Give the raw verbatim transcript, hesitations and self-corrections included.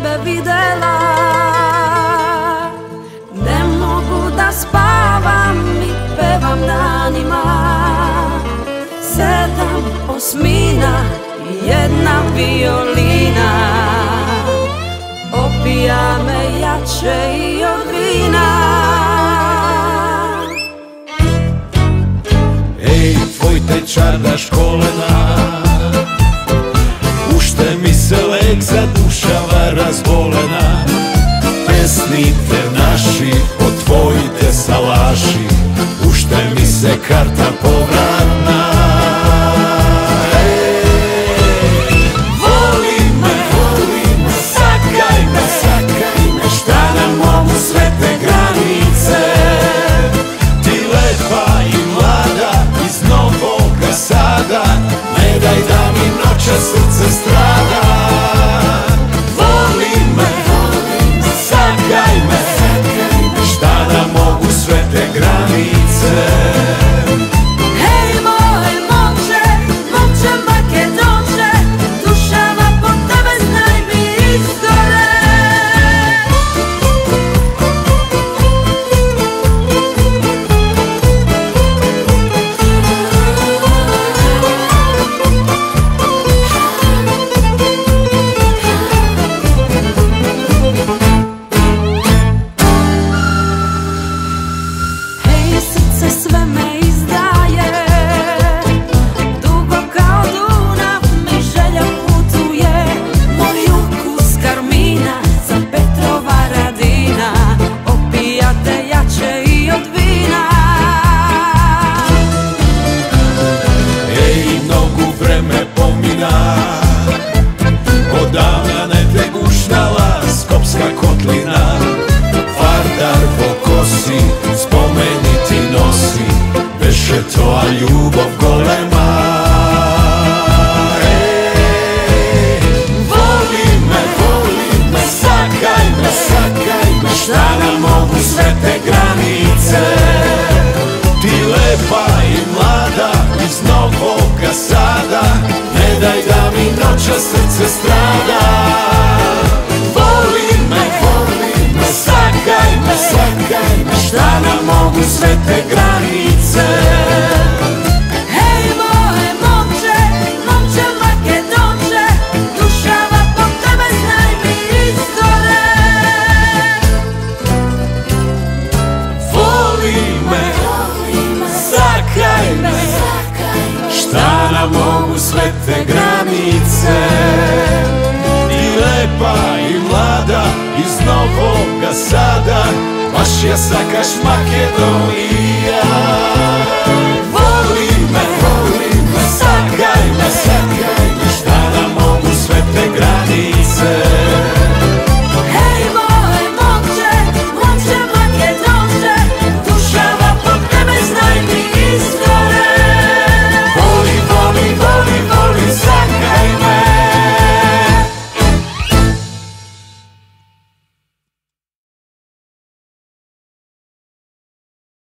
tebe videla. Ne mogu da spavam i pevam danima. Sedam osmina i jedna violina opija me jače i od vina. Ej, tvoj tečardaš kolena, ušte mi se lek za dušava razbolena. Pesnite naši, otvojite salaši, ušte mi se karta povratna. Ne daj da mi noća srce strada. Voli me, sakaj me, šta nam mogu sve te granice. Hej moj momče, momče Makedonče, dušava po tebe znaj mi izgore. Sve me izdaje, dugo kao Dunav mi želja putuje. Moj ukus karmina za Petrova Radina opija te jače i od vina. Ej, nogu vreme pomina, odavna ne te gušnala Skopska kotlina. Vardar po kosi spomeni ti nosi, beše to a ljubav golema. Ej, voli me, voli me, sakaj me, sakaj me, šta nam mogu sve te granice. Ti lepa i mlada iz Novoga Sada, ne daj da mi noća srce strada. Voli me, voli me, sakaj me, sakaj me, šta nam mogu sve te granice. Hej moj momče, momče Makedonče, dušava po tebe znaj mi izgore. Voli me, sakaj me, šta nam mogu sve te granice. Ti lepa i mlada iz Novoga Sada, baš ja sakaš Makedonija.